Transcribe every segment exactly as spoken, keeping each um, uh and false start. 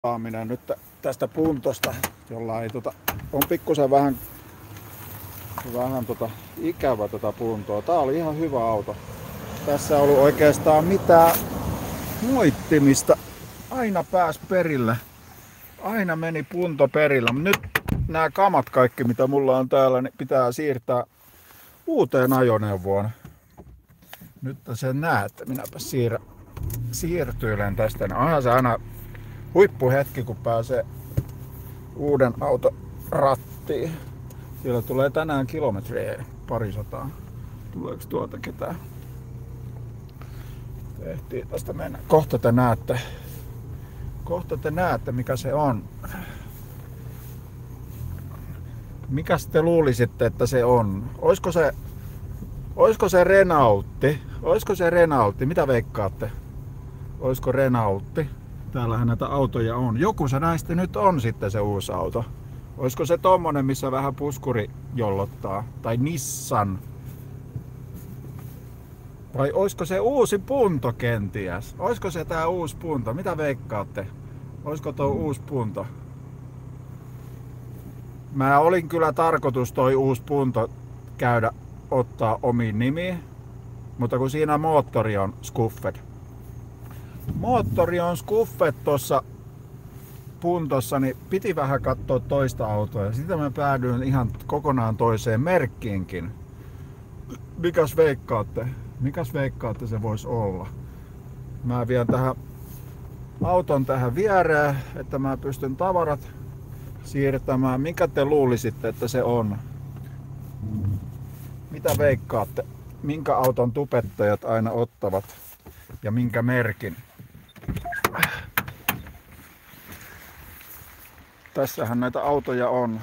saaminen nyt tästä puntosta, jolla ei tota, on pikkusen vähän, vähän tota, ikävä tätä puntoa. Tää oli ihan hyvä auto. Tässä ei ollut oikeastaan mitään moittimista. Aina pääs perille. Aina meni punto perillä. Nyt nämä kamat kaikki mitä mulla on täällä, niin pitää siirtää uuteen ajoneuvoon. Nyt sen näette. Minäpä siirrä, siirtyilen tästä. Onhan se aina huippuhetki kun pääsee uuden auton rattiin. Siellä tulee tänään kilometriä parisataa. Tuleeko tuolta ketään? Tehtiin tästä mennä. Kohta te näette. Kohta te näette mikä se on. Mikäs te luulisitte että se on? Oisko se, oisko se Renaultti? Oisko se Renaultti? Mitä veikkaatte? Oisko Renaultti? Täällähän näitä autoja on. Joku se näistä nyt on sitten se uusi auto. Oisko se tommonen missä vähän puskuri jollottaa? Tai Nissan? Vai oisko se uusi punto kenties? Oisko se tää uusi punto? Mitä veikkaatte? Oisko tuo uusi punto? Mä olin kyllä tarkoitus toi uusi punto käydä ottaa omiin nimiin. Mutta kun siinä moottori on Scuffed. Moottori on Scuffed tossa puntossa, niin piti vähän katsoa toista autoa. Ja sitten mä päädyin ihan kokonaan toiseen merkkiinkin. Mikäs veikkaatte? Mikäs veikkaatte se voisi olla? Mä vien tähän auton tähän viereen, että mä pystyn tavarat siirtämään. Mikä te luulisitte, että se on? Mitä veikkaatte? Minkä auton tubettajat aina ottavat? Ja minkä merkin? Tässähän näitä autoja on.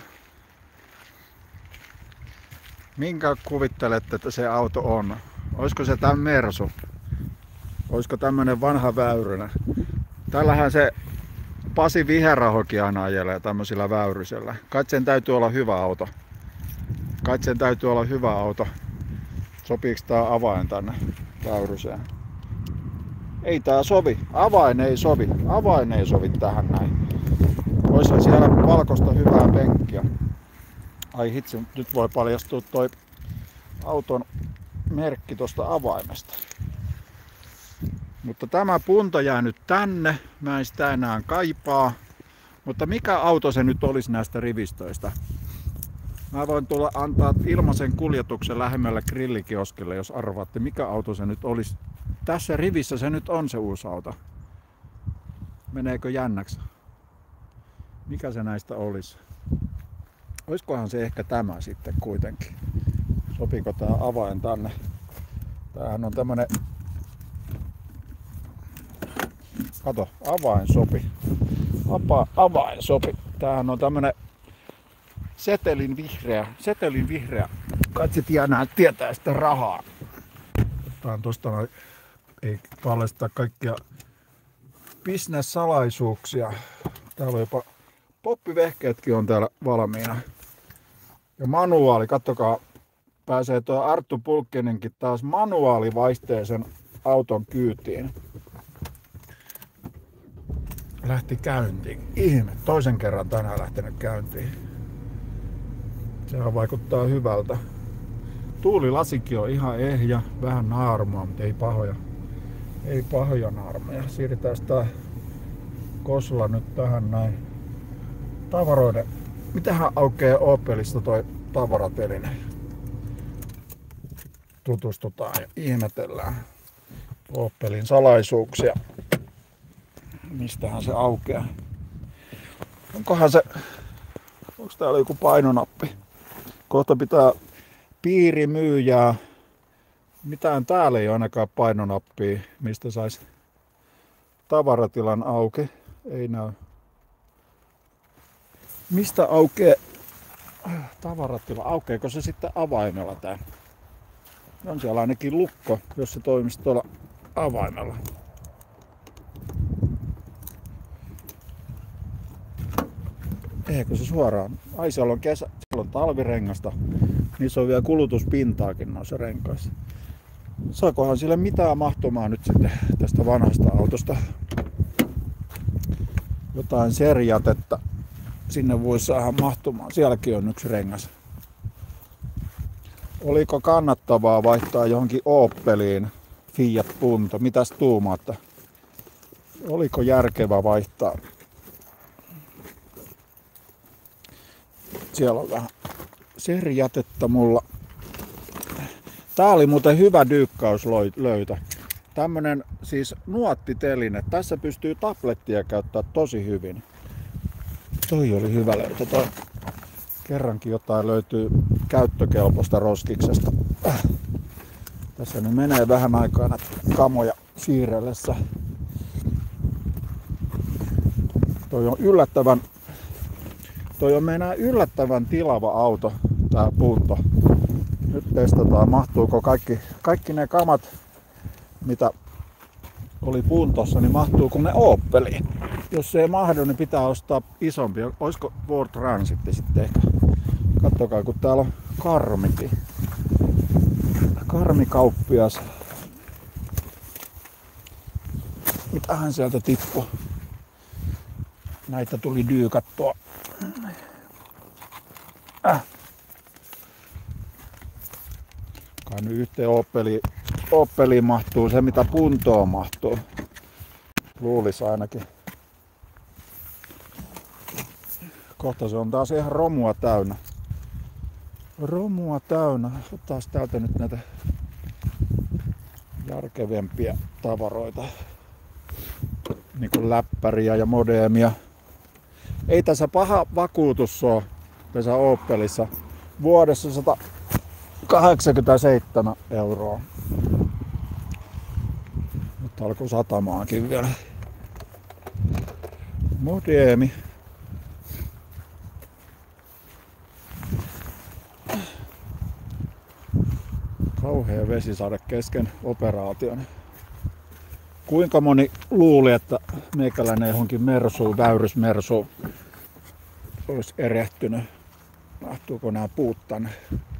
Minkä kuvittelette, että se auto on? Olisiko se tämän Mersu? Olisiko tämmönen vanha Väyrynen? Tällähän se Pasi Viherrahokin aina ajelee tämmöisillä väyrysellä. Kai sen täytyy olla hyvä auto. Kai sen täytyy olla hyvä auto. Sopiiko tää avain tänne väyryseen? Ei tää sovi. Avain ei sovi. Avain ei sovi tähän näin. Oissa siellä valkoista hyvää penkkiä. Ai hitsi, nyt voi paljastua toi auton merkki tosta avaimesta. Mutta tämä punto jää nyt tänne. Mä en sitä enää kaipaa. Mutta mikä auto se nyt olisi näistä rivistöistä? Mä voin tulla antaa ilmaisen kuljetuksen lähemmällä grillikioskille, jos arvaatte mikä auto se nyt olisi. Tässä rivissä se nyt on se uusi auto. Meneekö jännäksi? Mikä se näistä olisi? Oiskohan se ehkä tämä sitten kuitenkin? Sopiiko tää avain tänne? Tämähän on tämmönen... Kato, avain sopi. Apa, avain sopi. Tämähän on tämmönen setelin vihreä. Setelin vihreä. Katsi tienää, tietää sitä rahaa. Otetaan tosta noin. Ei paljasta kaikkia business-salaisuuksia. Täällä on jopa poppivehkeetkin on täällä valmiina. Ja manuaali, kattokaa, pääsee tuo Arttu Pulkkinenkin taas manuaalivaisteisen auton kyytiin. Lähti käyntiin. Ihme, toisen kerran tänään lähtenyt käyntiin. Sehän vaikuttaa hyvältä. Tuulilasikin on ihan ehjä, vähän naarmua, mutta ei pahoja. Ei pahoja naarmeja. Siirretään tää Kosla nyt tähän näin. Tavaroiden. Mitähän aukeaa Opelista toi tavaratelinen? Tutustutaan ja ihmetellään Opelin salaisuuksia. Mistähän se aukeaa? Onkohan se... Onko täällä joku painonappi? Kohta pitää piirimyyjää. Mitään täällä ei ole ainakaan painonappia, mistä sais tavaratilan auki. Ei näy. Mistä aukeaa tavaratila? Aukeako se sitten avaimella tää? On siellä ainakin lukko, jos se toimisi tuolla avaimella. Eikö se suoraan? Ai siellä on kesä, siellä on talvirengasta. Niissä on vielä kulutuspintaakin noissa renkaissa. Saakohan sille mitään mahtumaan nyt sitten tästä vanhasta autosta? jotain serjatetta sinne voisi saada mahtumaan. Sielläkin on yksi rengas. Oliko kannattavaa vaihtaa johonkin Opeliin Fiat Punto? Mitäs tuumaatte? Oliko järkevää vaihtaa? Siellä on vähän serjatetta mulla. Tää oli muuten hyvä dyykkäyslöytö. Tämmönen siis nuottiteline. Tässä pystyy tablettia käyttää tosi hyvin. Toi oli hyvä löytö. Toi. Kerrankin jotain löytyy käyttökelpoista roskiksesta. Tässä ne menee vähän aikaa näitä kamoja siirrellessä. Toi on yllättävän, toi on meinaa yllättävän tilava auto, tää Punto. Nyt testataan, mahtuuko kaikki, kaikki ne kamat, mitä oli Puntossa, niin mahtuuko ne Opeliin. Jos se ei mahdu, niin pitää ostaa isompi. Olisiko Ford Transit sitten ehkä? Katsokaa, kun täällä on karmiti. Karmikauppias. Mitähän sieltä tippui? Näitä tuli dyykattua. Äh. Kai nyt yhteen Opeliin, Opeliin mahtuu se, mitä Puntoon mahtuu. Luulis ainakin. Kohta se on taas ihan romua täynnä. Romua täynnä. Ottaas täältä nyt näitä järkevempiä tavaroita. Niin kuin läppäriä ja modeemia. Ei tässä paha vakuutus ole tässä Opelissa. Vuodessa sata kahdeksankymmentäseitsemän euroa. Nyt alkoi satamaankin vielä. Modeemi. Kauhea vesisade kesken operaation. Kuinka moni luuli, että meikäläinen johonkin mersuun, väyrysmersuun olisi erehtynyt? Mahtuuko nämä puut tänne?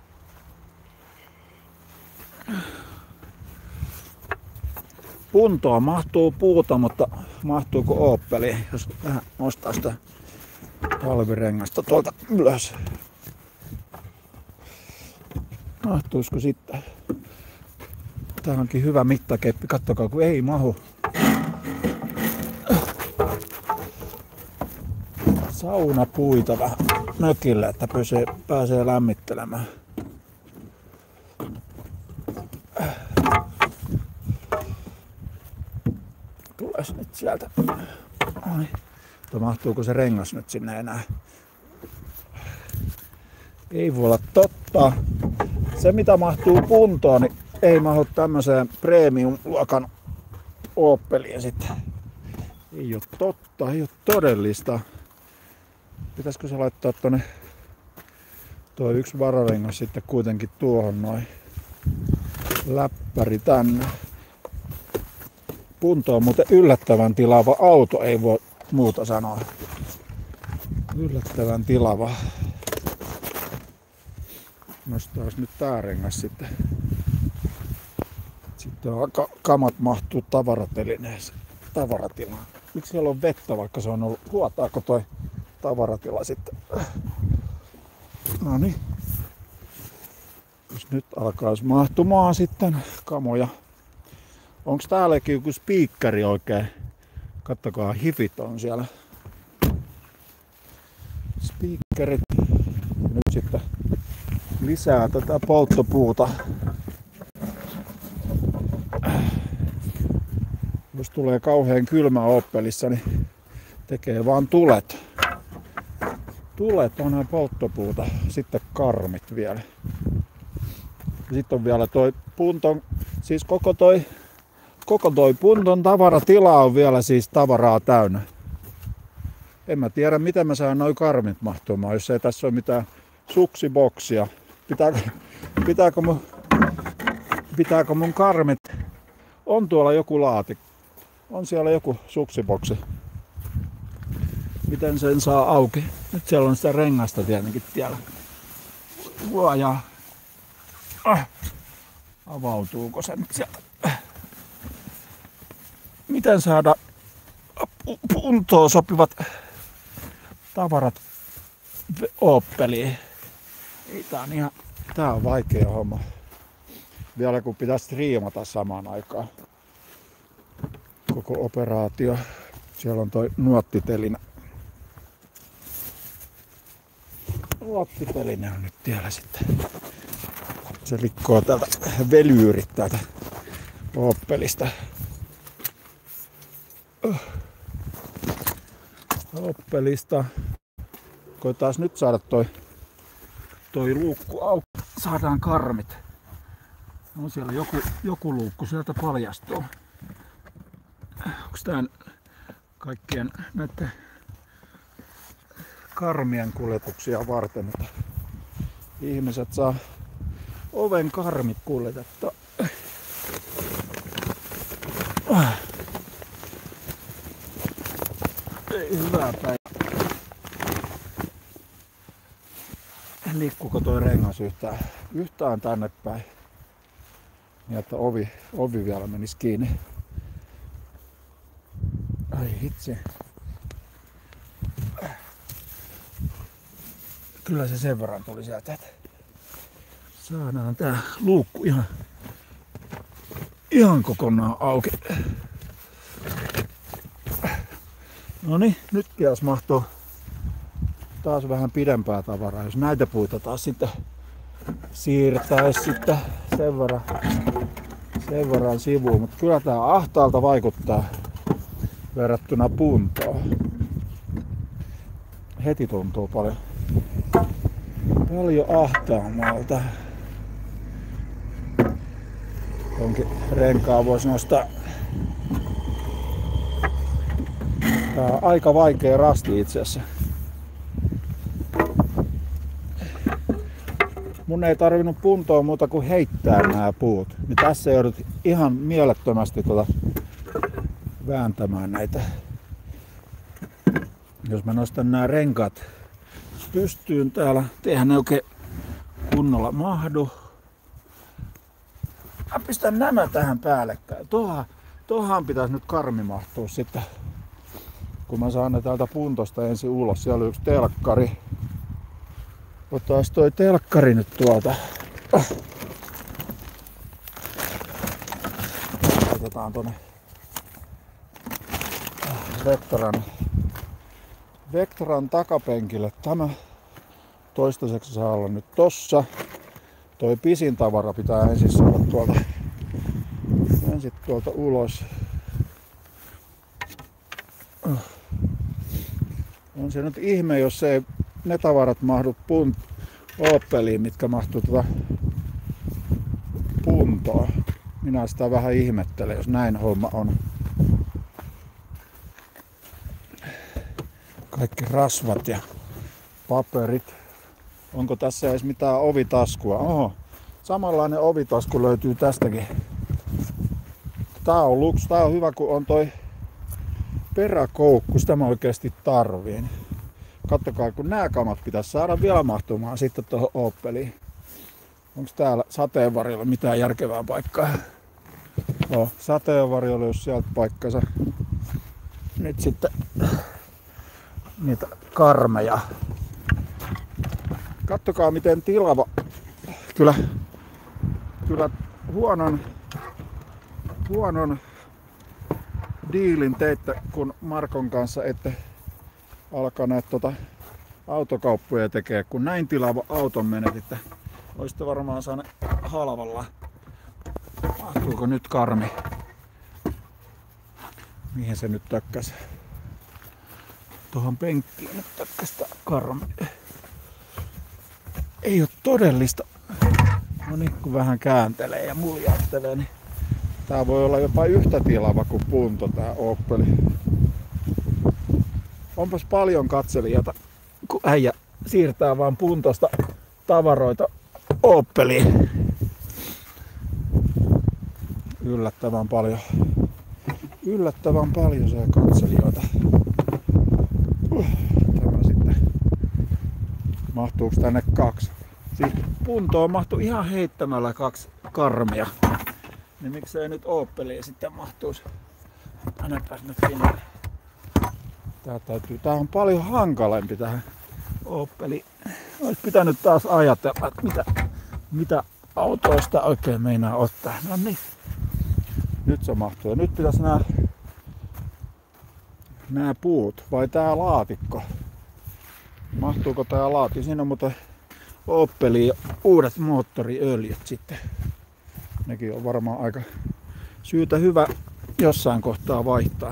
Puntoon mahtuu puuta, mutta mahtuuko Opeliin, jos vähän nostaa sitä talvirengasta tuolta ylös? Mahtuisiko sitten? Tää onkin hyvä mittakeppi, kattokaa kun ei mahu. Saunapuita vähän mökille, että pääsee, pääsee lämmittelemään. Tules nyt sieltä. Ai. Mahtuuko se rengas nyt sinne enää? Ei voi olla totta. Se mitä mahtuu Puntoon, niin ei mahdu tämmöiseen premium-luokan Opeliin sitten. Ei oo totta, ei oo todellista. Pitäisikö se laittaa tonne tuo yksi vararengas sitten kuitenkin tuohon noin. Läppäri tänne. Punto on muuten yllättävän tilava auto, ei voi muuta sanoa. Yllättävän tilava. Nostaas nyt tää rengas sitten. Sitten on kamat mahtuu tavaratelineeseen. Tavaratilaan. Miksi siellä on vettä, vaikka se on ollut? Vuotaako toi tavaratila sitten? No niin. Jos nyt alkaisi mahtumaan sitten kamoja. Onks täälläkin joku spiikkari oikein? Kattokaa, hifit on siellä. Spiikkerit. Nyt sitten lisää tätä polttopuuta. Jos tulee kauhean kylmä Opelissa, niin tekee vaan tulet. Tulet on polttopuuta. Sitten karmit vielä. Sitten on vielä toi Punton, siis koko toi, koko toi Punton tavaratila on vielä siis tavaraa täynnä. En mä tiedä miten mä saan noi karmit mahtumaan, jos ei tässä ole mitään suksiboksia. Pitääkö, pitääkö, mun, pitääkö mun karmit? On tuolla joku laatikko. On siellä joku suksiboksi. Miten sen saa auki? Nyt siellä on sitä rengasta tietenkin tiellä. Luoja. Ah. Avautuuko se nyt sieltä? Miten saada puntoon sopivat tavarat Opeliin. Tää on ihan, tää on vaikea homma. Vielä kun pitäisi striimata samaan aikaan koko operaatio. Siellä on toi nuottitelinä. Nuottitelinä on nyt siellä sitten. Se rikkoo täältä velyyrit täältä Opelista. Opelista. Koetaan nyt saada toi, toi luukku auki. Saadaan karmit. On siellä joku, joku luukku sieltä paljastuu. Onks tää kaikkien näiden karmien kuljetuksia varten, että ihmiset saa oven karmit kuljetettua. Ei hyvää päivää. Liikkuuko toi rengas yhtään, yhtään tänne päin? Niin että ovi, ovi vielä menisi kiinni. Ai hitsi. Kyllä se sen verran tuli sieltä, että saadaan tää luukku ihan, ihan kokonaan auki. Noniin, nytkin jos mahtuu taas vähän pidempää tavaraa, jos näitä puita taas sitten siirtäisi sitten sen verran, sen verran sivuun, mutta kyllä tää ahtaalta vaikuttaa verrattuna puntoon. Heti tuntuu paljon, paljon ahtaammalta. Tonkin renkaa voisi nostaa. Tää on aika vaikea rasti itse asiassa. Mun ei tarvinnut puntoa muuta kuin heittää nämä puut. Niin tässä joudut ihan mielettömästi tuota vääntämään näitä. Jos mä nostan nämä renkaat pystyyn täällä, eihän ne oikein kunnolla mahdu. Mä pistän nämä tähän päällekkäin. Tuohan, tuohan pitäisi nyt karmi mahtua sitten. Kun mä saan ne täältä puntosta ensin ulos. Siellä on yksi telkkari. Otaas toi telkkari nyt tuolta. Otetaan tonne Vectoran, Vectoran takapenkille. Tämä toistaiseksi saa olla nyt tossa. Toi pisin tavara pitää ensin saada tuolta, ensin tuolta ulos. On se nyt ihme, jos ei ne tavarat mahdu punt Opeliin, mitkä mahtuu tuota puntoon. Minä sitä vähän ihmettelen, jos näin homma on. Kaikki rasvat ja paperit. Onko tässä edes mitään ovitaskua? Oho, samanlainen ovitasku löytyy tästäkin. Tää on luks, tää on hyvä, kun on toi peräkoukku, sitä mä oikeesti tarviin. Kattokaa, kun nämä kamat pitäisi saada vielä mahtumaan sitten tuohon Opeliin. Onko täällä sateenvarjolla mitään järkevää paikkaa? No, sateenvarjolla jos sieltä paikkansa. Nyt sitten niitä karmeja. Kattokaa miten tilava. Kyllä, kyllä huonon, huonon diilin teitte, kun Markon kanssa ette alkaneet tota autokauppoja tekee, kun näin tilava auton menetitte. Olisitte varmaan saaneet halvalla. Mahtuuko nyt karmi? Mihin se nyt tökkäs? Tuohon penkkiin nyt tökkäs tää karmi. Ei oo todellista. No niin, kun vähän kääntelee ja muljattelee, niin tää voi olla jopa yhtä tilava kuin punto tää Opeli. Onpas paljon katselijoita, kun äijä siirtää vaan puntosta tavaroita Opeliin. Yllättävän paljon. Yllättävän paljon se katselijoita. Uh, tämä sitten. Mahtuuko tänne kaksi? Siis puntoon mahtuu ihan heittämällä kaksi karmia. Niin miksei nyt Opeliin sitten mahtuisi? Tännepäs nyt sinne. Tää, täytyy, tää on paljon hankalempi tähän Opeli. Olisi pitänyt taas ajatella, että mitä, mitä autoista oikein meinaa ottaa. No niin. Nyt se mahtuu. Ja nyt pitäisi nää, nää puut vai tää laatikko. Mahtuuko tää laatikko? Siinä on muuten Opeli uudet moottoriöljyt sitten. Nekin on varmaan aika syytä hyvä jossain kohtaa vaihtaa.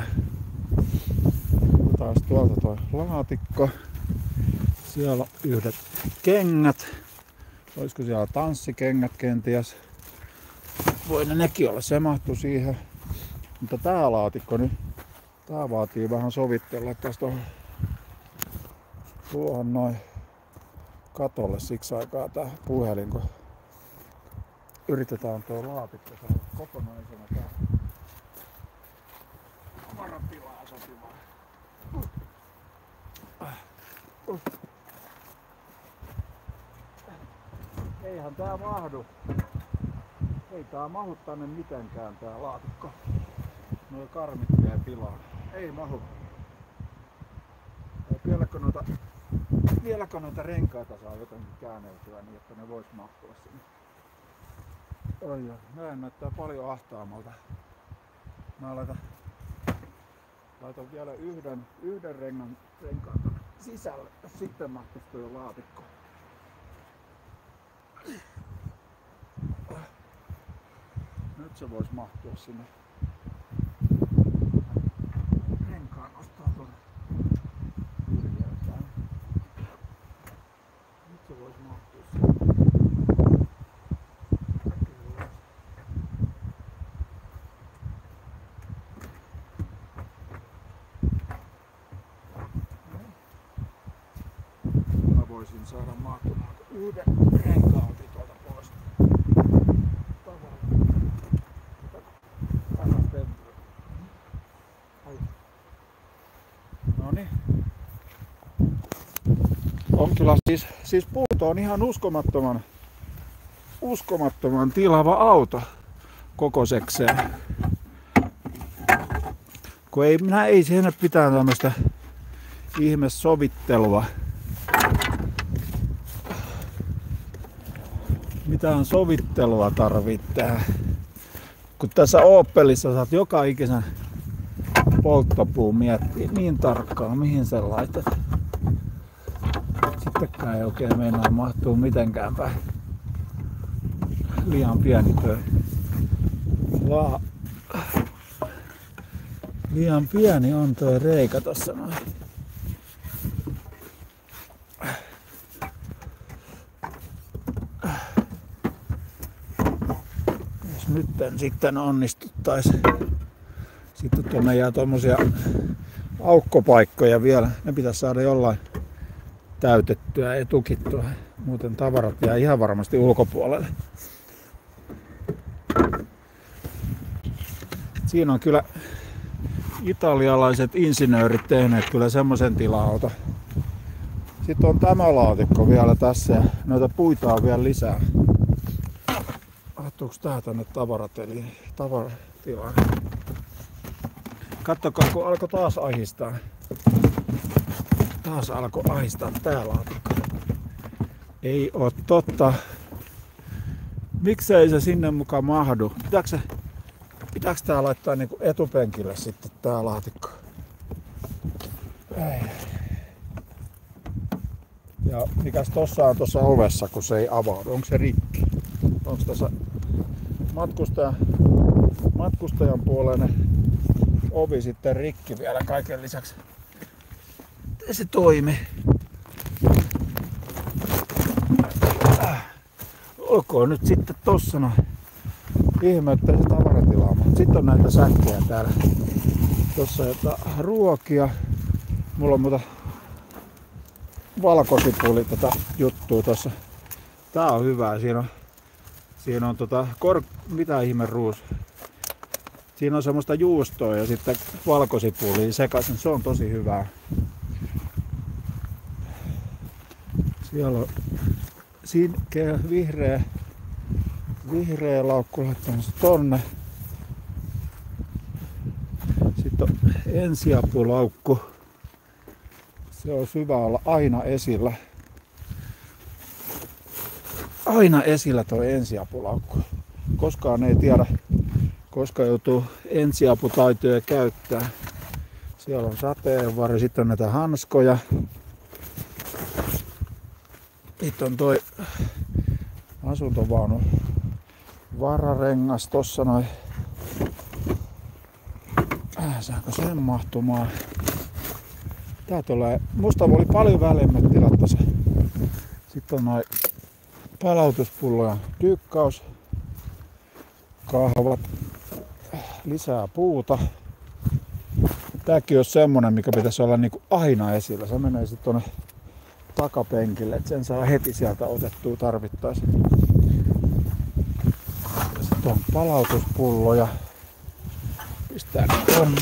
Taas tuolta toi laatikko. Siellä on yhdet kengät. Olisiko siellä tanssikengät kenties? Voi ne nekin olla, se mahtuu siihen. Mutta tää laatikko nyt, tää vaatii vähän sovitella tästä tuohon noin katolle siksi aikaa tää puhelin, kun yritetään tuo laatikko saada kokonaisena tää kameratilaa sopivaa. Uh. Uh. Eihän tää mahdu. Ei tää mahu tänne mitenkään tää laatikko. Noi karmit vie tilaa. Ei mahu. Vieläkö noita, vieläkö noita renkaita saa jotenkin käänneltyä niin, että ne vois mahtua sinne. Oi, näin näyttää paljon ahtaamalta. Mä laitan, laitan vielä yhden, yhden rengan, renkaan tonne sisälle. Sitten mahtuisi tuo laatikko. Nyt se vois mahtua sinne. Renkaan nostaa tuonne ylhäältään. Nyt se vois mahtua sinne. Mä voisin saada mahtumaan yhden renkaan tuolta pois. Noniin. On kyllä siis, siis puuto on ihan uskomattoman, uskomattoman tilava auto kokoisekseen. Kun ei, minä ei siinä pitää tämmöistä ihme sovittelua. Mitään sovittelua tarvittaa. Kun tässä Opelissa saat joka ikisen polttopuun miettiä niin tarkkaan, mihin sen laitat. Sittenkään ei oikein meinaa mahtuu mitenkään päin. Liian pieni toi. La... Liian pieni on toi reikä tossa noin. Jos nyt sitten onnistuttais. Sitten tuonne jää tommosia aukkopaikkoja vielä. Ne pitäisi saada jollain täytettyä ja tukittua. Muuten tavarat jää ihan varmasti ulkopuolelle. Siinä on kyllä italialaiset insinöörit tehneet kyllä semmoisen tila-auto. Sitten on tämä laatikko vielä tässä ja noita puita on vielä lisää. Mahtuuko tää tänne tavarateliin? Tavaratilaan. Kattokaa, kun alkoi taas ahistaa. Taas alkoi ahistaa tää laatikko. Ei oo totta. Miksei se sinne mukaan mahdu? Pitääkö, se, pitääkö tää laittaa niinku etupenkille sitten tää laatikko? Ei. Ja mikäs tossa on tossa ovessa, kun se ei avaudu? Onko se rikki? Onko tässä matkustajan, matkustajan puoleinen ovi sitten rikki vielä kaiken lisäksi? Miten se toimi? Äh. Olkoon nyt sitten tossa noin. Ihme, ettei se tavaratilaa. Sitten on näitä säkkejä täällä. Tossa jotain ruokia. Mulla on muuta valkosipuli tätä juttua tossa. Tää on hyvää. Siinä on, siinä on tota, kor... mitä ihme ruus? Siinä on semmoista juustoa ja sitten valkosipulia sekaisin. Se on tosi hyvää. Siellä on sinkeä vihreä, vihreä laukku laittamassa tonne. Sitten on ensiapulaukku. Se on hyvä olla aina esillä. Aina esillä toi ensiapulaukku. Koskaan ei tiedä, koska joutuu ensiaputaitoja käyttää. Siellä on sateenvarjo, sitten on näitä hanskoja. Sitten on toi asuntovaunu vararengas tossa noin. Äh, saanko sen mahtumaan? Tää tulee, musta oli paljon välimmät tilat tässä. Sitten on noin palautuspullojen tykkaus. Kahvat. Lisää puuta. Tääkin on semmonen, mikä pitäisi olla niinku aina esillä. Se menee sitten tuonne takapenkille, että sen saa heti sieltä otettua tarvittaessa. Sitten on palautuspulloja. Pistää tonne.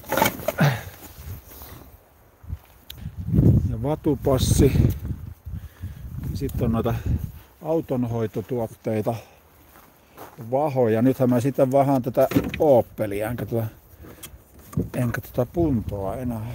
Ja vatupassi. Sitten on noita autonhoitotuotteita. Vahoja. Nythän mä sitten vahaan tätä Opelia, enkä tätä, enkä tätä puntoa enää.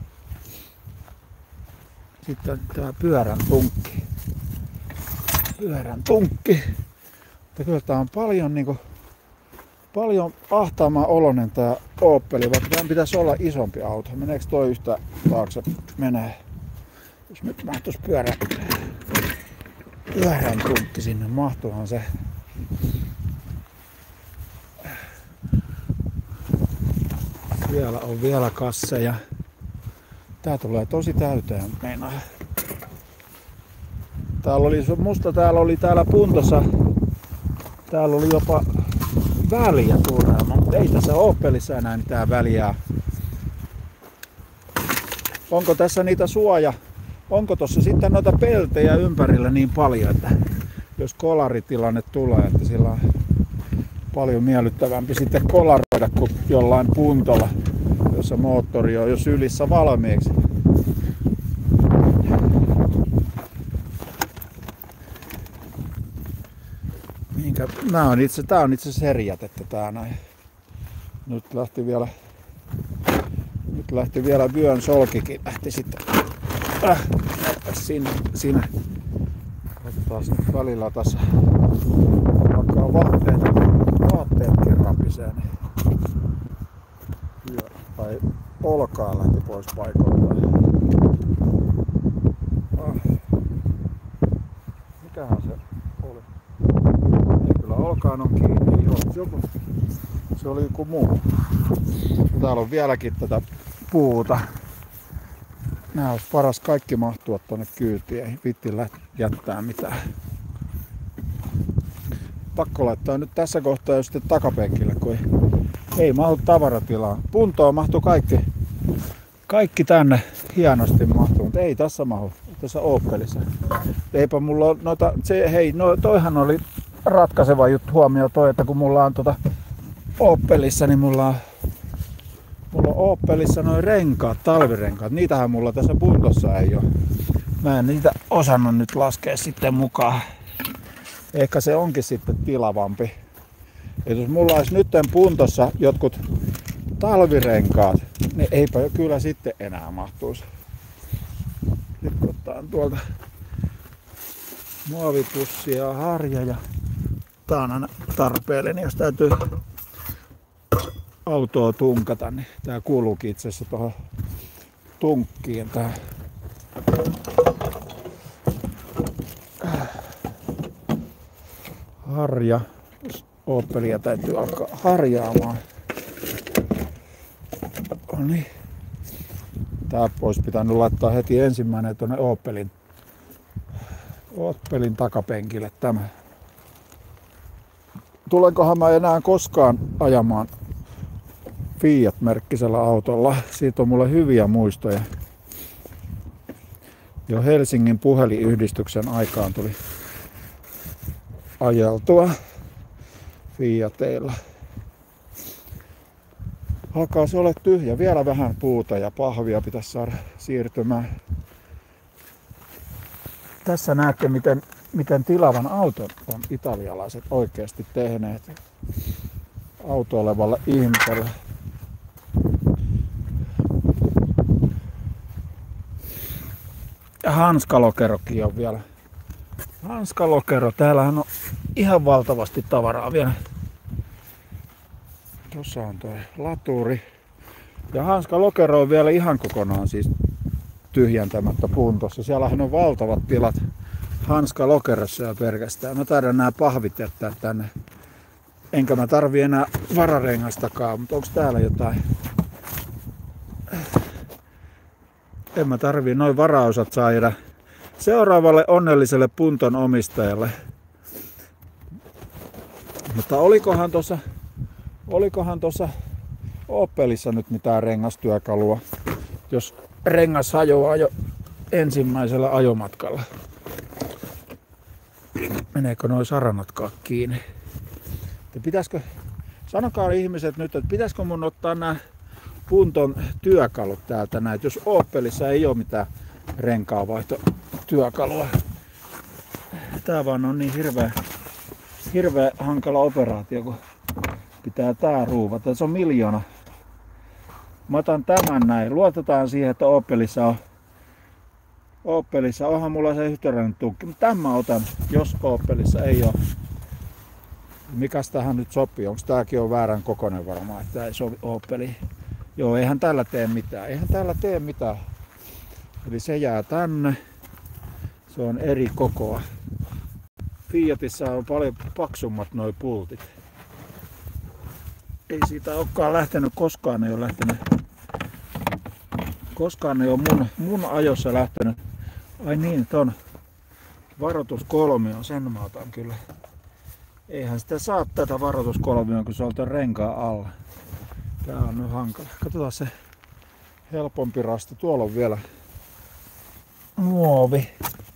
Sitten tää pyörän tunkki. Pyörän tunkki. Mutta kyllä tää on paljon niinku, paljon ahtaamman oloinen tää Opeli, vaikka tämän pitäisi olla isompi auto. Meneekö toi yhtä taakse? Menee. Jos nyt mahtuisi pyörän, pyörän tunkki sinne, mahtuuhan se. Siellä on vielä kasseja. Tää tulee tosi täyteen meinaa. Täällä oli, musta täällä oli täällä puntossa, täällä oli jopa väliä turhaa, mutta ei tässä Opelissa enää mitään väliä. Onko tässä niitä suoja? Onko tossa sitten noita peltejä ympärillä niin paljon, että jos kolaritilanne tulee, että sillä on paljon miellyttävämpi sitten kolaroida kuin jollain puntolla, jossa moottori on jo sylissä valmiiksi. Minkä, nää on itse, tää on itse asiassa herjätettä tää näin. Nyt lähti vielä, nyt lähti vielä vyön solkikin, lähti sitten äh, sinne, sinne. Taas välillä tässä alkaa vaatteet, vaatteetkin rapisee. Niin tai olkaa lähti pois paikoilta. Ah. Mikähän se oli? Ei kyllä olkaan on kiinni. Ei ole. Joku, se oli joku muu. Täällä on vieläkin tätä puuta. Nää olisi paras kaikki mahtua tonne kyytiin. Ei vitti jättää mitään. Pakko laittaa nyt tässä kohtaa jo sitten takapenkille, kun ei, ei mahdu tavaratilaan. Puntoon mahtuu kaikki. Kaikki tänne hienosti mahtuu, mutta ei tässä mahdu. Tässä Opelissa. Eipä mulla ole noita, se, hei, no toihan oli ratkaiseva juttu huomio toi, että kun mulla on tuota Opelissa, niin mulla on Mulla on Opelissa noin renkaat, talvirenkaat. Niitähän mulla tässä puntossa ei ole. Mä en niitä osannut nyt laskea sitten mukaan. Ehkä se onkin sitten tilavampi. Et jos mulla olisi nyt puntossa jotkut talvirenkaat, niin eipä kyllä sitten enää mahtuisi. Nyt otetaan tuolta muovipussia ja harja. Ja tää on aina tarpeellinen, jos täytyy autoa tunkata, niin tää kuuluukin itse asiassa tuohon tunkkiin. Tää. Harja. Opelia täytyy alkaa harjaamaan. No niin. Tää olisi pitänyt laittaa heti ensimmäinen tuonne Opelin, Opelin takapenkille tämä. Tulenkohan mä enää koskaan ajamaan Fiat-merkkisellä autolla. Siitä on mulle hyviä muistoja. Jo Helsingin puhelinyhdistyksen aikaan tuli ajeltua Fiateilla. Alkaa se olla tyhjä. Vielä vähän puuta ja pahvia pitäisi saada siirtymään. Tässä näette, miten, miten tilavan auton on italialaiset oikeasti tehneet auto olevalle ihmiselle. Ja hanskalokerokin on vielä. Hanskalokero, täällähän on ihan valtavasti tavaraa vielä. Tuossa on toi laturi. Ja hanskalokero on vielä ihan kokonaan siis tyhjentämättä puntossa. Siellähän on valtavat tilat hanskalokerossa ja pelkästään. Mä taidan nää pahvit jättää tänne. Enkä mä tarvii enää vararengastakaan, mutta onks täällä jotain? En mä tarvii, noin varaosat saa jäädä seuraavalle onnelliselle punton omistajalle. Mutta olikohan tuossa olikohan tuossa Opelissa nyt mitään rengastyökalua, jos rengas hajoaa jo ensimmäisellä ajomatkalla? Meneekö noi saranatkaan kiinni? Että pitäisikö, sanokaa ihmiset nyt, että pitäisikö mun ottaa nämä punton työkalut täältä näitä, jos Opelissa ei ole mitään renkaanvaihtotyökalua. Tää vaan on niin hirveä, hirveä hankala operaatio, kun pitää tää ruuvata. Se on miljoona. Mä otan tämän näin. Luotetaan siihen, että Opelissa on Opelissa onhan mulla se yhtenäinen tukki, mutta tämän mä otan, jos Opelissa ei ole. Mikäs tähän nyt sopii? Onko tääkin on väärän kokoinen varmaan, että tää ei sovi Opeliin? Joo, eihän tällä tee mitään. Eihän tällä tee mitään. Eli se jää tänne. Se on eri kokoa. Fiatissa on paljon paksummat noi pultit. Ei siitä olekaan lähtenyt, koskaan ei ole lähtenyt. Koskaan ei ole mun, mun ajossa lähtenyt. Ai niin, ton varoituskolmion, sen mä otan kyllä. Eihän sitä saa tätä varoituskolmioon, kun se on ton renkaan alla. Tää on nyt hankala. Katsotaan se helpompi rasta. Tuolla on vielä muovi.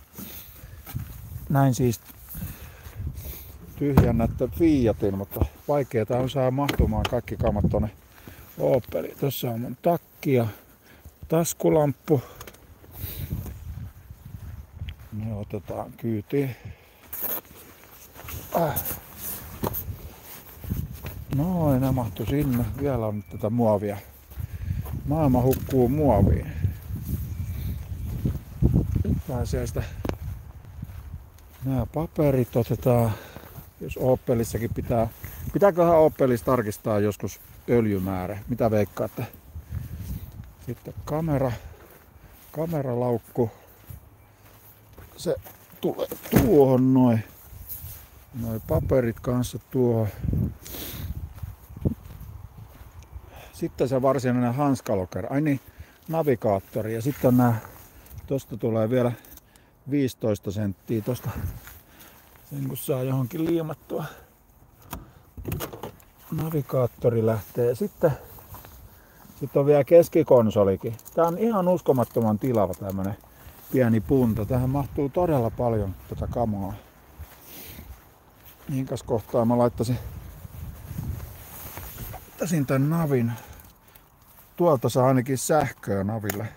Näin siis tyhjennätte Fiatin, mutta vaikeeta on saada mahtumaan kaikki kamat tonne Opeliin. Tossa on mun takki ja taskulamppu. Ne otetaan kyytiin. Äh. Noin, ne mahtu sinne. Vielä on nyt tätä muovia. Maailma hukkuu muoviin. Nyt pääsee sitä. Nämä paperit otetaan. Jos Opelissakin pitää. Pitääköhän Opelissa tarkistaa joskus öljymäärä? Mitä veikkaatte? Sitten kamera. Kameralaukku. Se tulee tuohon noin. Noi paperit kanssa tuohon. Sitten se varsinainen hanskalokero. Ai niin, navigaattori. Ja sitten on nää. Tosta tulee vielä viisitoista senttiä tosta. Sen kun saa johonkin liimattua. Navigaattori lähtee. Sitten, sitten on vielä keskikonsolikin. Tää on ihan uskomattoman tilava tämmönen pieni punto. Tähän mahtuu todella paljon tätä kamaa. Mihinkäs kohtaa mä laittaisin, laittaisin tän navin. Tuolta saa ainakin sähköä naville.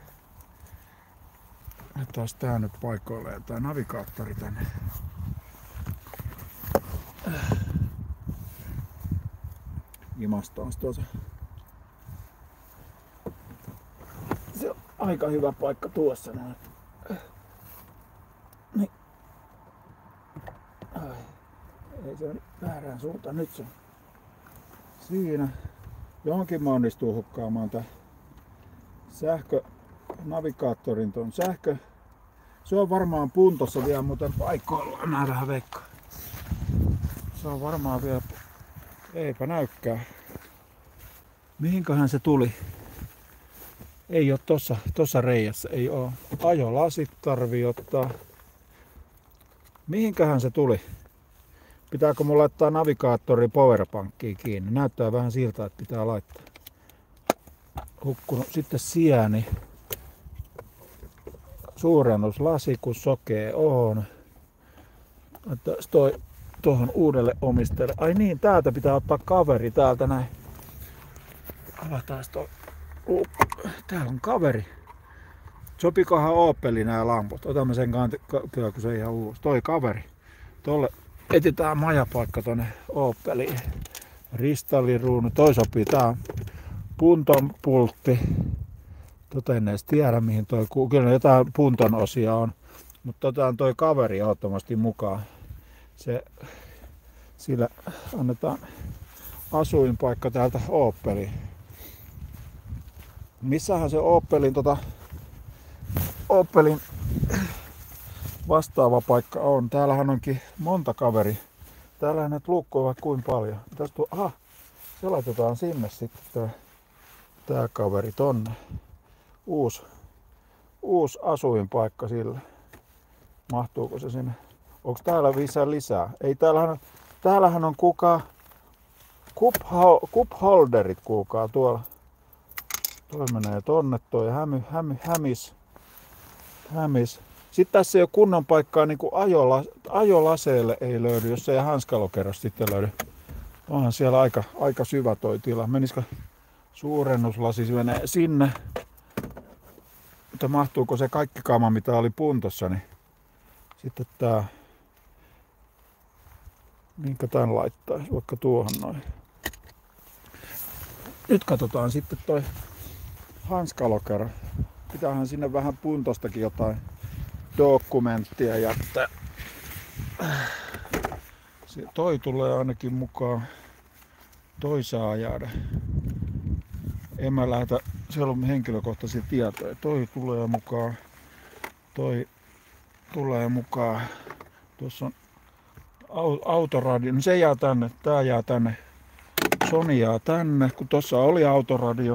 Taas tää nyt paikoilleen tää navigaattori tänne. Imastaan tuossa. Se on aika hyvä paikka tuossa näin. Niin. Ai. Ei se ole väärään suuntaan. Nyt se on siinä. Johonkin mä onnistuu hukkaamaan tää sähkö navigaattorin ton sähkö. Se on varmaan puntossa vielä muuten paikoilla. Mä vähän veikkaan. Se on varmaan vielä. Eipä näykään. Mihinköhän se tuli? Ei oo tossa, tossa reijässä. Ei oo. Ajolasit tarvii ottaa. Mihinköhän se tuli? Pitääkö mun laittaa navigaattori powerpankkiin kiinni? Näyttää vähän siltä, että pitää laittaa. Hukkunut sitten sieni. Suurennuslasi, kun sokee on. Ottaisi toi tuohon uudelle omistajalle. Ai niin, täältä pitää ottaa kaveri täältä näin. Avataan toi. Täällä on kaveri. Sopikohan Opeliin nämä lamput? Otamme sen kyllä, kun se on ihan uusi. Toi kaveri. Tolle etsitään majapaikka tonne Opeliin. Ristalliruunu. Toi sopii. Tää on punton pultti. Tota en edes tiedä mihin toi, kyllä jotain punton osia on. Mutta otetaan toi kaveri ehdottomasti mukaan. Se, sillä annetaan asuinpaikka täältä Opeliin. Missähän se Opelin, tota, Opelin vastaava paikka on? Täällähän onkin monta kaveri. Täällähän näitä luukkuja kuinka paljon. Tästä tuo, aha, se laitetaan sinne sitten tää, tää kaveri tonne. Uusi, uusi asuinpaikka sille. Mahtuuko se sinne? Onko täällä visää lisää? Ei, täällähän, täällähän on kuka cup, cup holderit kuulkaa tuolla. Toi menee tonne toi hämy, hämy, hämis. hämis. Sitten tässä ei ole kunnon paikkaa niin kuin ajola, ajolaseelle ei löydy, jos ei hanskalokeros sitten löydy. Onhan siellä aika, aika syvä toi tila. Menisikö suurennuslasi menee sinne? Mutta mahtuuko se kaikki kama mitä oli puntossa, niin sitten tää, minkä tän laittaisi, vaikka tuohon noin. Nyt katsotaan sitten toi hanskalokero. Pitäähän sinne vähän puntostakin jotain dokumenttia jättää. Se, toi tulee ainakin mukaan. Toi saa jäädä. En mä lähetä, siellä on henkilökohtaisia tietoja. Toi tulee mukaan. Toi tulee mukaan. Tuossa on autoradio. No se jää tänne. Tää jää tänne. Sony jää tänne. Kun tossa oli autoradio.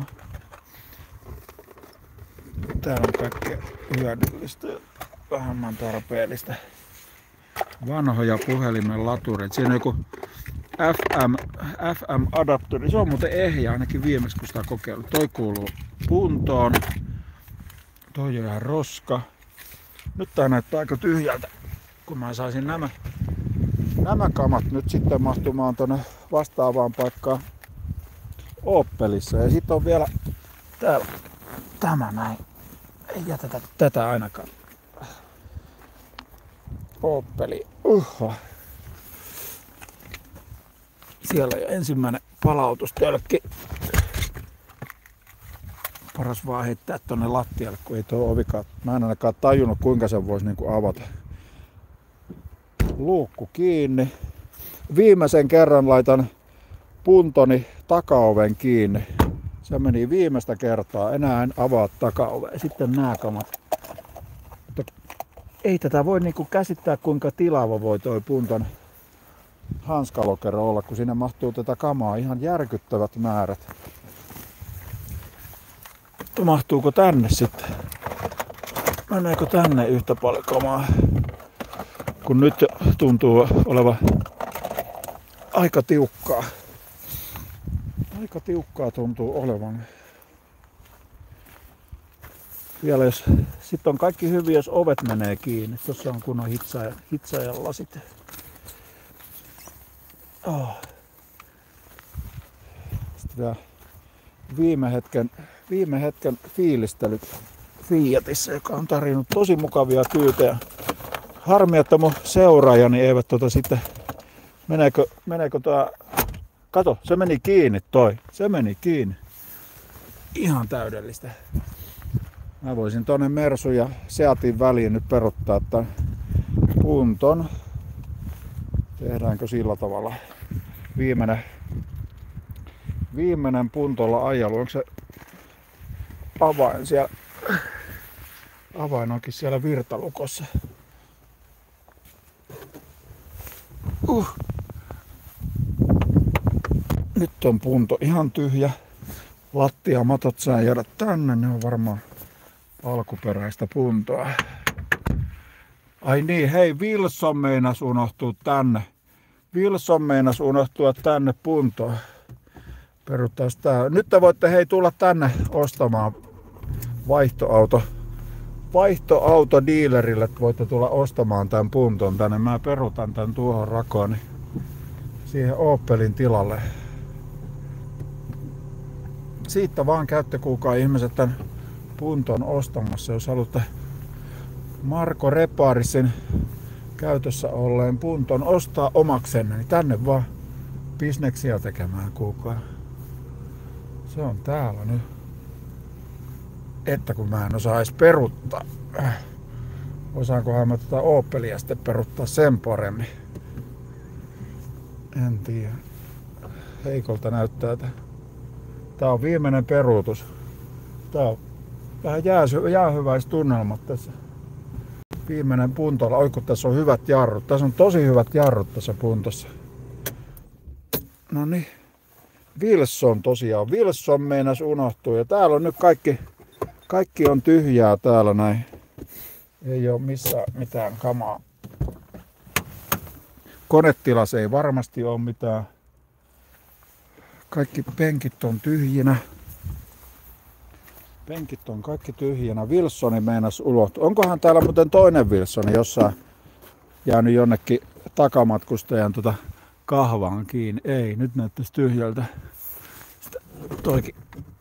Täällä on kaikkea hyödyllistä ja vähemmän tarpeellista. Vanhoja puhelimen latureita. Siinä on joku F M, F M-adapteri. Se on muuten ehjä ainakin viimeksi kun sitä kokeillut. Toi kuuluu puntoon. Toi on ihan roska. Nyt tää näyttää aika tyhjältä. Kun mä saisin nämä, nämä kamat nyt sitten mahtumaan tonne vastaavaan paikkaan Opelissa. Ja sitten on vielä täällä tämä näin. Ei jätetä tätä ainakaan. Opeli. Uho. Siellä jo ensimmäinen palautustölkki. Paras vaan heittää tonne lattialle, kun ei tuo ovikaan. Mä en ainakaan tajunnut kuinka sen voisi niinku avata. Luukku kiinni. Viimeisen kerran laitan puntoni takaoven kiinni. Se meni viimeistä kertaa. Enää en avaa takaovea. Sitten nää kamat. Mutta ei tätä voi niinku käsittää kuinka tilava voi toi punton hanskalokero olla, kun sinne mahtuu tätä kamaa ihan järkyttävät määrät. Mahtuuko tänne sitten? Meneekö tänne yhtä paljon kamaa? Kun nyt tuntuu oleva aika tiukkaa. Aika tiukkaa tuntuu olevan. Vielä jos sitten on kaikki hyvin, jos ovet menee kiinni. Tuossa on kunnon hitsaajan, hitsaajan lasit. Oh. Sitten vielä viime hetken, viime hetken fiilistelyt Fiatissa, joka on tarjonnut tosi mukavia kyytejä. Harmi, että mun seuraajani eivät tota sitten, meneekö, meneekö tää, kato, se meni kiinni toi, se meni kiinni. Ihan täydellistä. Mä voisin tonne Mersu ja Seatin väliin nyt peruttaa tämän punton. Tehdäänkö sillä tavalla? Viimeinen, viimeinen puntolla ajelu. Onko se avain siellä? Avain onkin siellä virtalukossa. Uh. Nyt on punto ihan tyhjä. Lattiamatot saa jäädä tänne. Ne on varmaan alkuperäistä puntoa. Ai niin, hei, Wilson meinas unohtua tänne. Wilson meinas unohtua tänne puntoon. Peruttaisi tää. Nyt te voitte hei tulla tänne ostamaan vaihtoauto. Vaihtoauto dealerille voitte tulla ostamaan tämän punton tänne. Mä perutan tän tuohon rakoon niin siihen Opelin tilalle. Siitä vaan käytte kuulkaa ihmiset tän punton ostamassa, jos haluatte Marko Reparisin käytössä olleen punton ostaa omaksenne, niin tänne vaan bisneksiä tekemään kuulkaa. Se on täällä nyt. että kun mä en osaa edes peruttaa. Osaankohan mä tätä Opelia sitten peruttaa sen paremmin. En tiedä. Heikolta näyttää. Tää on viimeinen peruutus. Tää on vähän jäähyväistunnelmat tässä. Viimeinen puntolla. Oi kun tässä on hyvät jarrut. Tässä on tosi hyvät jarrut tässä puntossa. No niin. Wilson tosiaan. Wilson meinas unohtuu. Ja täällä on nyt kaikki, kaikki on tyhjää täällä näin. Ei oo missään mitään kamaa. Konetilassa ei varmasti oo mitään. Kaikki penkit on tyhjinä. Penkit on kaikki tyhjinä. Wilsoni meinas ulohtua. Onkohan täällä muuten toinen Wilsoni jossain jäänyt jonnekin takamatkustajan tota kahvaan kiinni? Ei, nyt näyttäisi tyhjältä. Sitten toikin.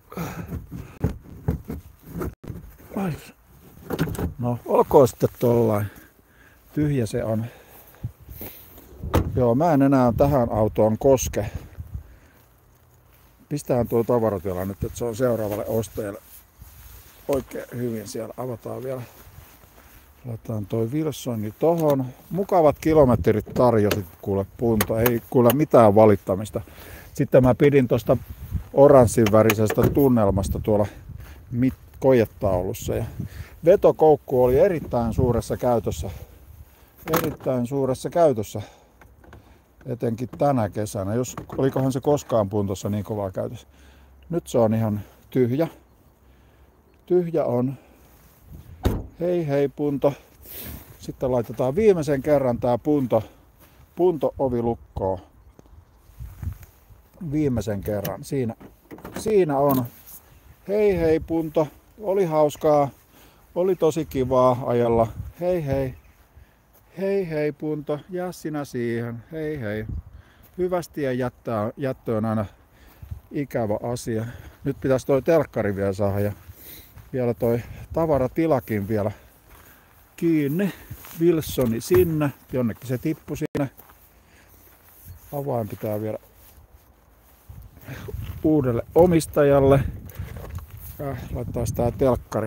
No, olkoon sitten tollain. Tyhjä se on. Joo, mä en enää tähän autoon koske. Pistetään tuo tavaratila nyt, että se on seuraavalle ostajalle oikein hyvin siellä. Avataan vielä. Laitetaan toi Wilsoni tohon. Mukavat kilometrit tarjosit kuule punto. Ei kuule mitään valittamista. Sitten mä pidin tosta oranssin värisestä tunnelmasta tuolla koejataulussa. Ja vetokoukku oli erittäin suuressa käytössä. Erittäin suuressa käytössä. Etenkin tänä kesänä. Jos, olikohan se koskaan puntossa niin kovaa käytössä. Nyt se on ihan tyhjä. Tyhjä on. Hei hei punto. Sitten laitetaan viimeisen kerran tää punto, punto ovi lukkoon. Viimeisen kerran. Siinä, siinä on. Hei hei punto. Oli hauskaa. Oli tosi kivaa ajella. Hei hei. Hei hei punto. Jää sinä siihen. Hei hei. Hyvästi ja jättää, jättö on aina ikävä asia. Nyt pitäisi toi telkkari vielä saada ja vielä toi tavaratilakin vielä kiinni. Wilsoni sinne. Jonnekin se tippui siinä. Avain pitää vielä uudelle omistajalle. Äh, laittaa tää telkkari.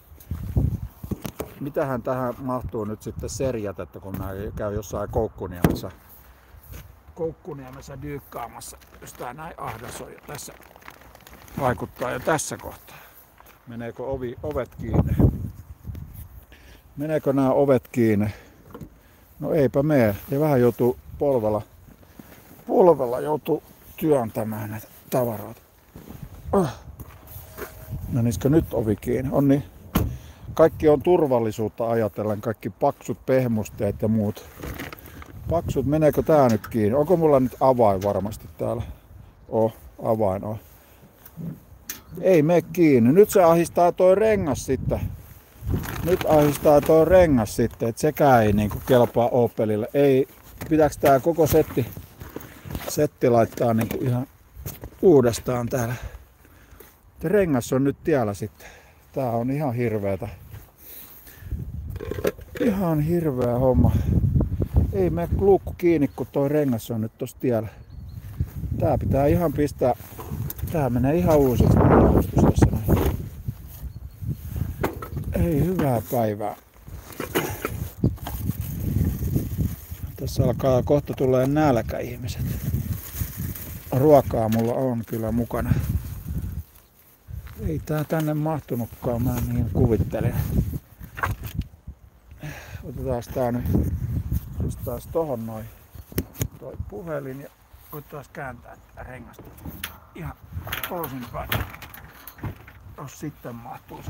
Mitähän tähän mahtuu nyt sitten serjata, että kun mä käyn jossain Koukkuniemessä, Koukkuniemessä dyykkaamassa, jos tää näin ahdas on. Tässä vaikuttaa jo tässä kohtaa. Meneekö ovi, ovet kiinni? Meneekö nämä ovet kiinni? No eipä mene. Ja vähän joutuu polvella, polvella joutuu työntämään näitä tavaroita. Oh. No niinkö nyt ovi kiinni? On niin. Kaikki on turvallisuutta ajatellen, kaikki paksut pehmusteet ja muut. Paksut, meneekö tää nyt kiinni? Onko mulla nyt avain varmasti täällä? Oh, avain on. Ei mene kiinni. Nyt se ahistaa toi rengas sitten. Nyt ahistaa toi rengas sitten, että sekään ei niinku kelpaa Opelille. Ei, pitääkö tää koko setti, setti laittaa niinku ihan uudestaan täällä. Se rengas on nyt tiellä sitten. Tää on ihan hirveetä. Ihan hirveä homma. Ei mene luukku kiinni, kun toi rengas on nyt tossa tiellä. Tää pitää ihan pistää. Tää menee ihan uusiksi tässä näin. Ei hyvää päivää. Tässä alkaa kohta tulee nälkä ihmiset. Ruokaa mulla on kyllä mukana. Ei tää tänne mahtunutkaan, mä niin kuvittelin. Otetaan tää nyt, pistetään tohon noin toi puhelin ja koitetaan kääntää tätä rengasta ihan toisinpäin. Jos sitten mahtuu se.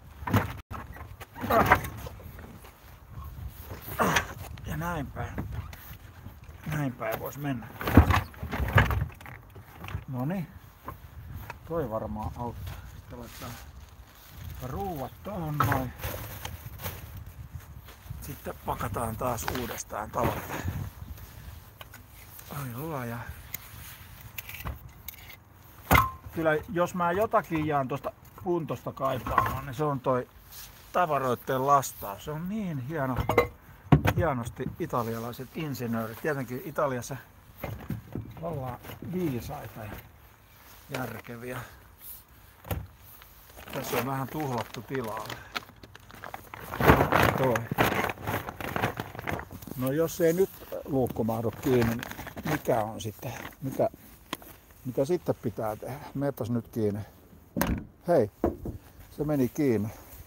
Ja näin päin. Näin päin vois mennä. Noniin. Toi varmaan auttaa. Sitten laittaa ruuat tohon noin. Sitten pakataan taas uudestaan tavarat. Oi luoja. Kyllä jos mä jotakin jään tuosta puntosta kaipaamaan, niin se on toi tavaroitteen lastaus. Se on niin hieno, hienosti italialaiset insinöörit. Tietenkin Italiassa ollaan viisaita ja järkeviä. Tässä on vähän tuhlattu tilaa. Toi. No jos ei nyt luukku mahdu kiinni, niin mikä on sitten? Mitä, mitä sitten pitää tehdä? Meepäs nyt kiinni. Hei, se meni kiinni.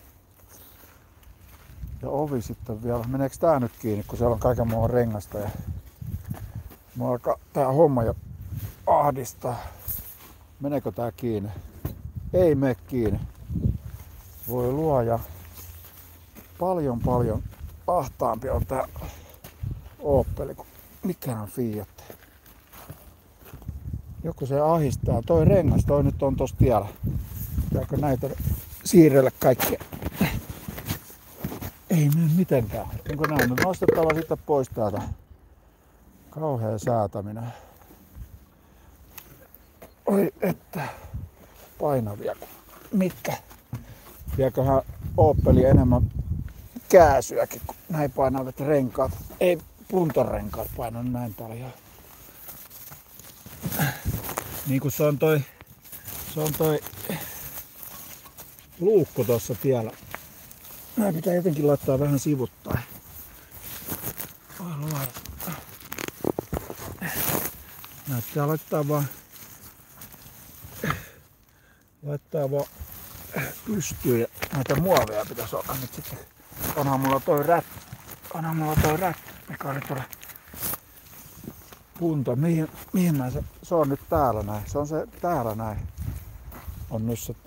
Ja ovi sitten vielä. Meneekö tää nyt kiinni, kun siellä on kaiken muun rengasta ja mua alkaa tää homma jo ahdistaa. Meneekö tää kiinni? Ei mene kiinni. Voi luoja. Paljon paljon ahtaampi on tää Opel kuin mikään on Fiat. Joku se ahistaa. Toi rengas, toi nyt on tossa tiellä. Pitääkö näitä siirrellä kaikkea? Ei mene mitenkään. Onko näin? No nostettava sitten pois täältä. Kauhea säätäminen. Oi että painavia kuin mitkä. Vieköhän Opeli enemmän kääsyäkin kuin näin painavat renkaat. Ei puntarenkaat paina näin paljon. Niin kuin se on toi, se on toi luukku tossa tiellä. Nää pitää jotenkin laittaa vähän sivuttain. Oi luoja. Nää pitää laittaa vaan laittaa vaan pystyyn ja näitä muoveja pitäisi olla nyt sitten. Onhan mulla toi rät, onhan mulla toi rät, mikä oli tuolla punta. Mihin, mihin mä se, se on nyt täällä näin. Se on se täällä näin. On nyt se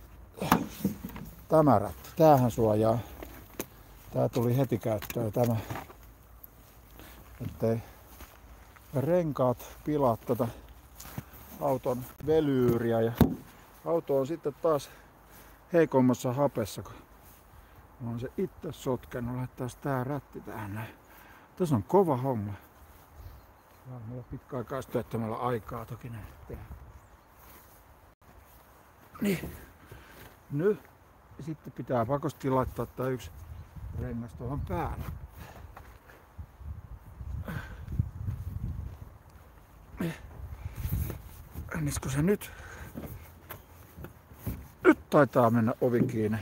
tämä rätti. Tämähän suojaa. Tää tuli heti käyttöön tämä. Ettei renkaat pilaa tätä auton velyyriä ja auto on sitten taas heikommassa hapessa, kun mä oon se itse sotkenut. Laittaa tää rätti tähän näin. Tässä on kova homma. Ja mulla pitkäaikaistyöttömällä aikaa toki näin tehdä. Niin. Nyt sitten pitää pakosti laittaa tää yksi rengas tuohon päälle. Enniskö se nyt? Nyt taitaa mennä ovi kiinni.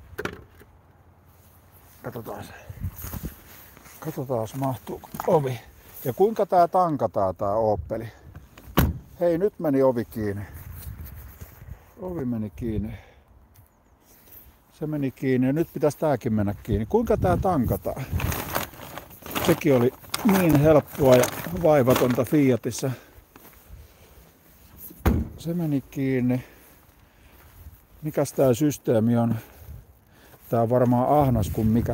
Katsotaan se. Katsotaan, mahtuuko ovi. Ja kuinka tää tankataan tää Opeli. Hei, nyt meni ovi kiinni. Ovi meni kiinni. Se meni kiinni ja nyt pitäisi tääkin mennä kiinni. Kuinka tää tankataan? Sekin oli niin helppoa ja vaivatonta Fiatissa. Se meni kiinni. Mikäs tää systeemi on? Tää on varmaan ahnas kuin mikä.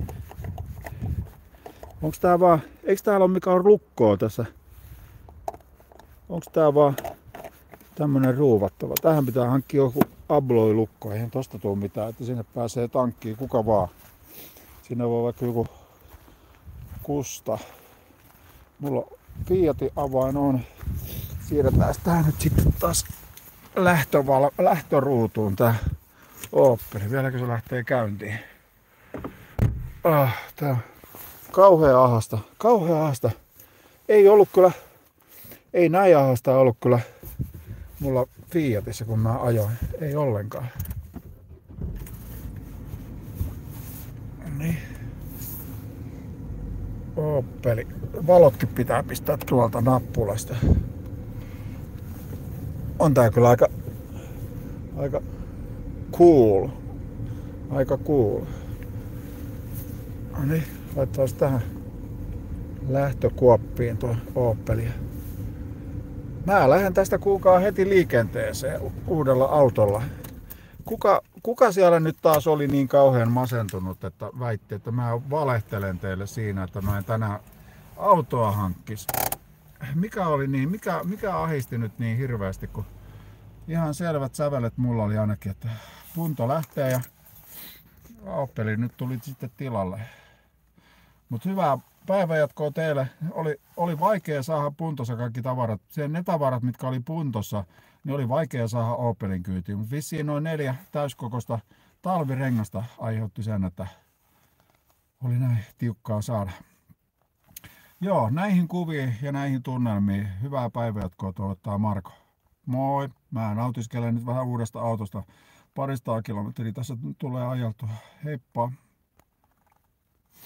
Onks tää vaan, eiks täällä ole mikä on lukkoa tässä? Onks tää vaan tämmönen ruuvattava? Tähän pitää hankkia joku abloi-lukko. Eihän tosta tuu mitään, että sinne pääsee tankkiin kuka vaan. Sinne voi vaikka joku kusta. Mulla Fiatin avain on. Siirretään tää nyt sitten taas lähtöval- lähtöruutuun tää Opeli. Vieläkö se lähtee käyntiin? Ah, tää on kauhea ahasta. Kauhea ahasta. Ei ollut kyllä, ei näin ahasta ollut kyllä mulla Fiatissa kun mä ajoin. Ei ollenkaan. Niin. Opeli. Valotkin pitää pistää tuolta nappulasta. On tää kyllä aika, aika cool. Aika cool. No niin, laittaa tähän lähtökuoppiin tuo Opeli. Mä lähden tästä kuulkaa heti liikenteeseen uudella autolla. Kuka, kuka siellä nyt taas oli niin kauhean masentunut, että väitti, että mä valehtelen teille siinä, että mä en tänään autoa hankkisi. Mikä oli niin, mikä, mikä ahisti nyt niin hirveästi, kun ihan selvät sävelet mulla oli ainakin, että punto lähtee ja Opeli nyt tuli sitten tilalle. Mut hyvää päivänjatkoa teille. Oli, oli vaikea saada puntossa kaikki tavarat. Sen ne tavarat, mitkä oli puntossa, niin oli vaikea saada Opelin kyytiin. Mutta vissiin noin neljä täyskokoista talvirengasta aiheutti sen, että oli näin tiukkaa saada. Joo, näihin kuviin ja näihin tunnelmiin hyvää päivänjatkoa toivottaa Marko. Moi! Mä nautiskelen nyt vähän uudesta autosta. paristaa kilometriä tässä tulee ajeltua. Heippa!